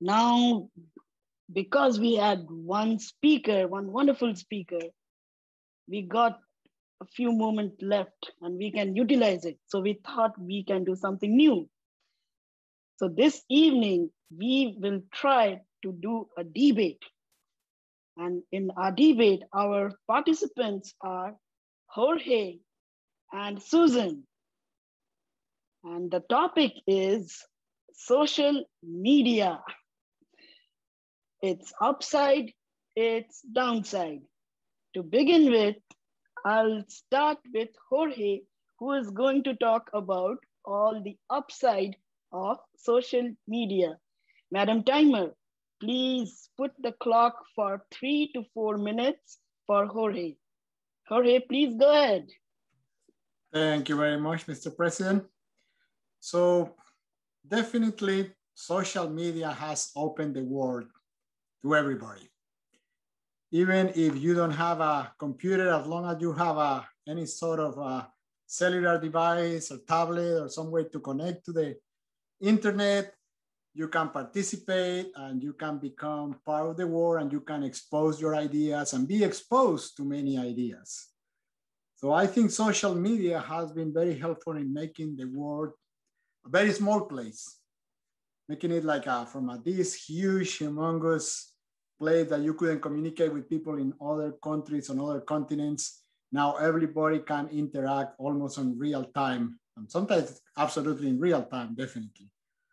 Now, because we had one speaker, one wonderful speaker, we got a few moments left and we can utilize it. So we thought we can do something new. So this evening, we will try to do a debate. And in our debate, our participants are Jorge and Susan. And the topic is social media. It's upside, it's downside. To begin with, I'll start with Jorge, who is going to talk about all the upside of social media. Madam Timer, please put the clock for 3 to 4 minutes for Jorge. Jorge, please go ahead. Thank you very much, Mr. President. So definitely social media has opened the world to everybody. Even if you don't have a computer, as long as you have any sort of a cellular device or tablet or some way to connect to the internet, you can participate and you can become part of the world and you can expose your ideas and be exposed to many ideas. So I think social media has been very helpful in making the world a very small place, making it like from this huge, humongous place that you couldn't communicate with people in other countries, on other continents. Now everybody can interact almost in real time, and sometimes absolutely in real time, definitely.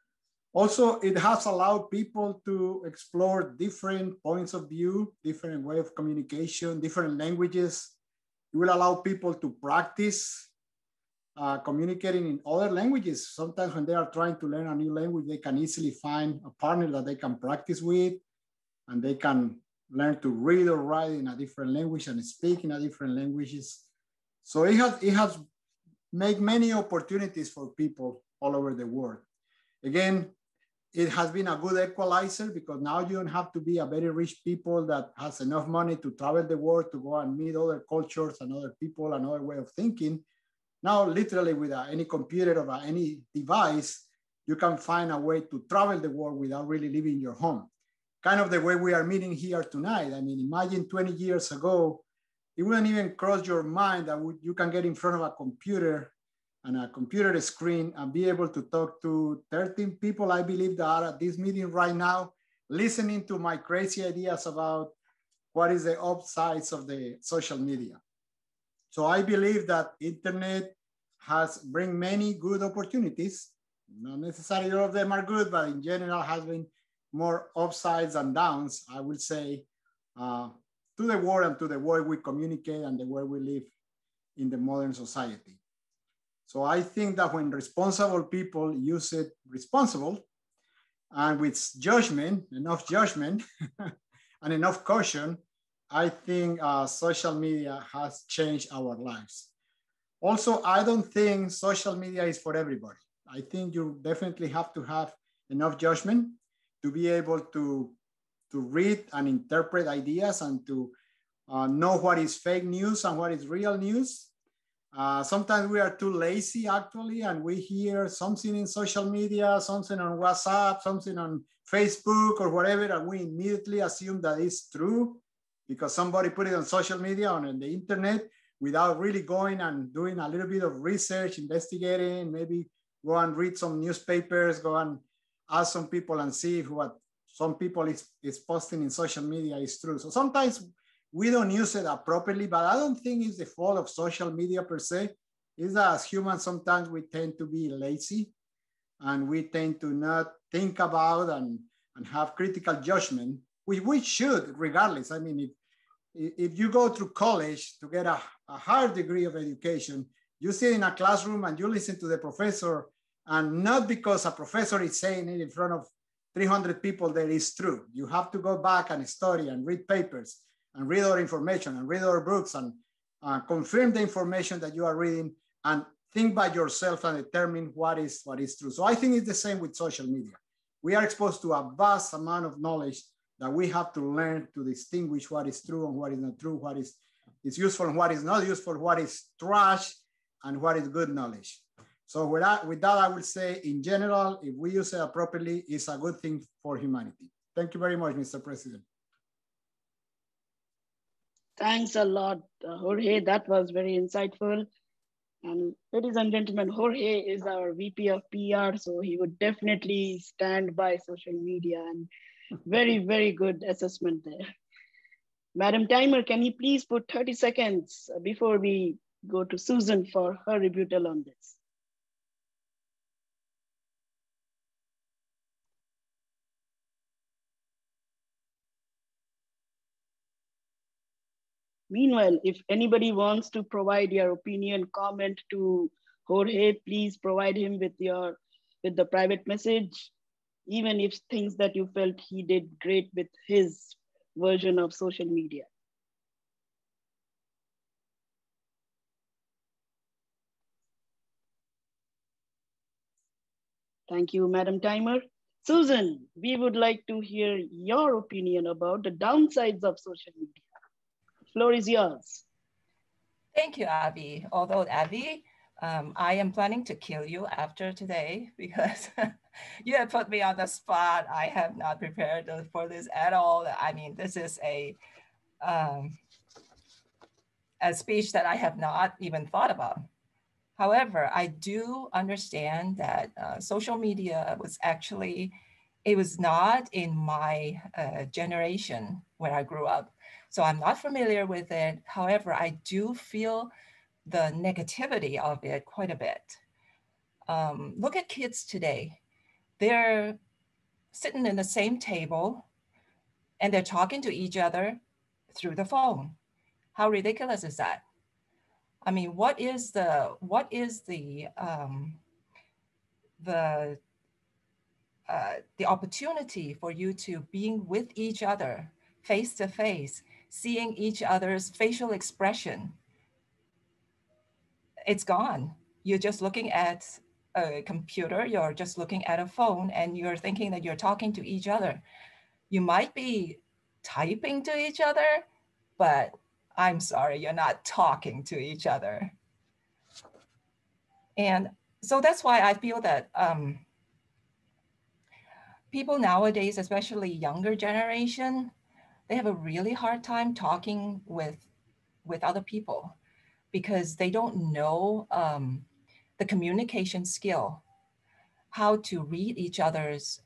Also, it has allowed people to explore different points of view, different way of communication, different languages. It will allow people to practice communicating in other languages. Sometimes when they are trying to learn a new language, they can easily find a partner that they can practice with, and they can learn to read or write in a different language and speak in a different languages. So it has made many opportunities for people all over the world. Again, it has been a good equalizer because now you don't have to be a very rich people that has enough money to travel the world to go and meet other cultures and other people, another way of thinking. Now, literally with any computer or any device, you can find a way to travel the world without really leaving your home. Kind of the way we are meeting here tonight. I mean, imagine 20 years ago, it wouldn't even cross your mind that you can get in front of a computer and a computer screen and be able to talk to 13 people, I believe, that are at this meeting right now, listening to my crazy ideas about what is the upsides of the social media. So I believe that internet has bring many good opportunities. Not necessarily all of them are good, but in general has been more upsides and downs, I would say, to the world and to the way we communicate and the way we live in the modern society. So I think that when responsible people use it responsible and with judgment, enough judgment and enough caution, I think social media has changed our lives. Also, I don't think social media is for everybody. I think you definitely have to have enough judgment to be able to read and interpret ideas and to know what is fake news and what is real news. Sometimes we are too lazy actually, and we hear something in social media, something on WhatsApp, something on Facebook or whatever, and we immediately assume that it's true because somebody put it on social media, on the internet, without really going and doing a little bit of research, investigating, maybe go and read some newspapers, go and ask some people and see if what some people is posting in social media is true. So sometimes we don't use it properly, but I don't think it's the fault of social media per se. It's that as humans, sometimes we tend to be lazy and we tend to not think about and have critical judgment, which we should regardless. I mean, if you go through college to get a higher degree of education, you sit in a classroom and you listen to the professor, and not because a professor is saying it in front of 300 people that is true. You have to go back and study and read papers and read our information and read our books and confirm the information that you are reading and think by yourself and determine what is true. So I think it's the same with social media. We are exposed to a vast amount of knowledge that we have to learn to distinguish what is true and what is not true, what is useful and what is not useful, what is trash and what is good knowledge. So with that, I will say in general, if we use it properly, it's a good thing for humanity. Thank you very much, Mr. President. Thanks a lot, Jorge. That was very insightful. And ladies and gentlemen, Jorge is our VP of PR, so he would definitely stand by social media, and very, very good assessment there. Madam Timer, can you please put 30 seconds before we go to Susan for her rebuttal on this? Meanwhile, if anybody wants to provide your opinion, comment to Jorge, please provide him with the private message, even if things that you felt he did great with his version of social media. Thank you, Madam Timer. Susan, we would like to hear your opinion about the downsides of social media. The floor is yours. Thank you, Abby. Although, Abby, I am planning to kill you after today because you have put me on the spot. I have not prepared for this at all. I mean, this is a speech that I have not even thought about. However, I do understand that social media was actually, it was not in my generation when I grew up. So I'm not familiar with it. However, I do feel the negativity of it quite a bit. Look at kids today. They're sitting in the same table and they're talking to each other through the phone. How ridiculous is that? I mean, what is the opportunity for you to being with each other face to face, seeing each other's facial expression? It's gone. You're just looking at a computer, you're just looking at a phone, and you're thinking that you're talking to each other. You might be typing to each other, but I'm sorry, you're not talking to each other. And so that's why I feel that people nowadays, especially younger generation, they have a really hard time talking with other people because they don't know the communication skill, how to read each other's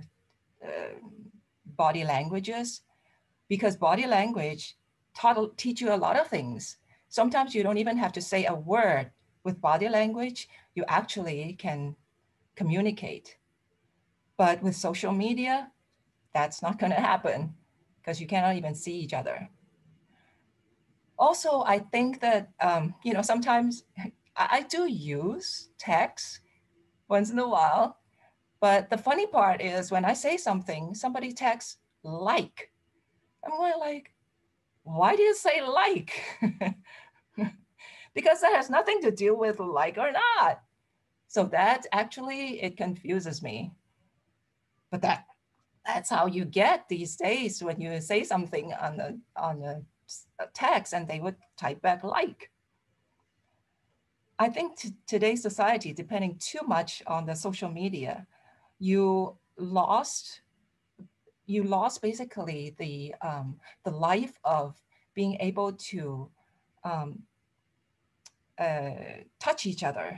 body languages, because body language teach you a lot of things. Sometimes you don't even have to say a word. With body language, you actually can communicate. But with social media, that's not going to happen because you cannot even see each other. Also, I think that, sometimes I do use text once in a while, but the funny part is when I say something, somebody texts like. I'm going like, why do you say like? Because that has nothing to do with like or not. So that actually, it confuses me. But that's how you get these days when you say something on the text and they would type back like. I think today's society, depending too much on the social media, you lost basically the life of being able to touch each other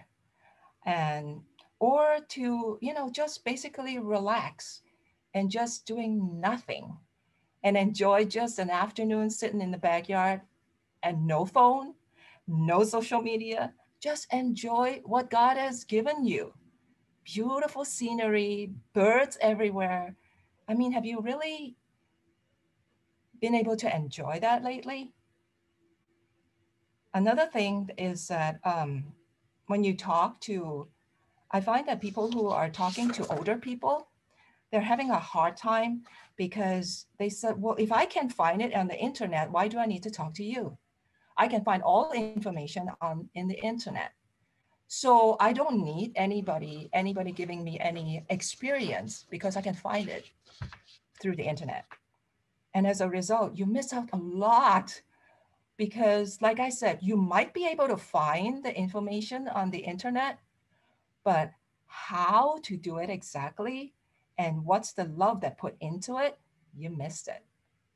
or to just basically relax and just doing nothing and enjoy just an afternoon sitting in the backyard and no phone, no social media, just enjoy what God has given you. Beautiful scenery, birds everywhere. I mean, have you really been able to enjoy that lately? Another thing is that when you talk to, I find that people who are talking to older people, they're having a hard time because they said, well, if I can find it on the internet, why do I need to talk to you? I can find all the information in the internet. So I don't need anybody giving me any experience because I can find it through the internet. And as a result, you miss out a lot because like I said, you might be able to find the information on the internet, but how to do it exactly and what's the love that put into it, you missed it.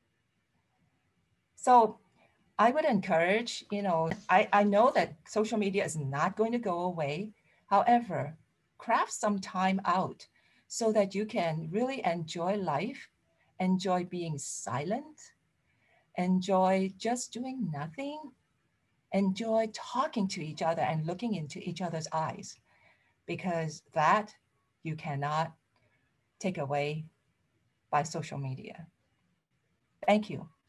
So I would encourage, I know that social media is not going to go away. However, craft some time out so that you can really enjoy life, enjoy being silent, enjoy just doing nothing, enjoy talking to each other and looking into each other's eyes, because that you cannot take away by social media. Thank you.